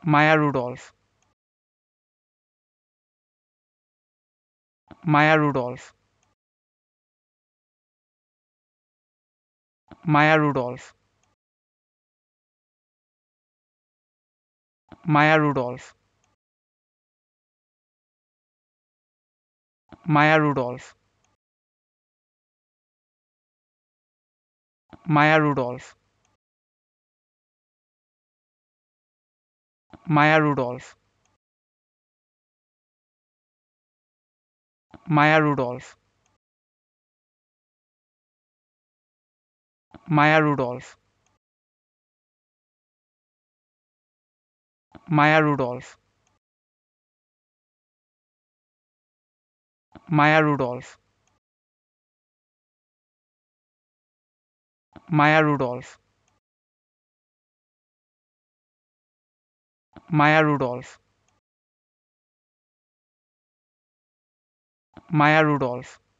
Maya Rudolph, Maya Rudolph, Maya Rudolph, Maya Rudolph, Maya Rudolph, Maya Rudolph, Maya Rudolph, Maya Rudolph, Maya Rudolph, Maya Rudolph, Maya Rudolph, Maya Rudolph, Maya Rudolph, Maya Rudolph,